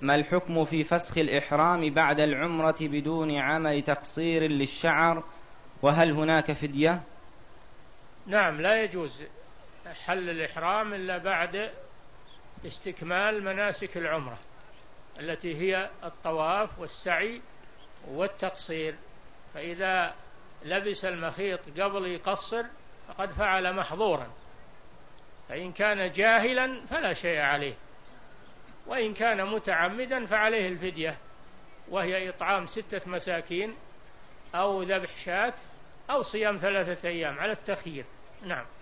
ما الحكم في فسخ الإحرام بعد العمرة بدون عمل تقصير للشعر، وهل هناك فدية؟ نعم، لا يجوز حل الإحرام إلا بعد استكمال مناسك العمرة التي هي الطواف والسعي والتقصير، فإذا لبس المخيط قبل يقصر فقد فعل محظورا، فإن كان جاهلا فلا شيء عليه، وإن كان متعمدا فعليه الفدية، وهي إطعام 6 مساكين أو ذبح شاة أو صيام 3 أيام على التخيير. نعم.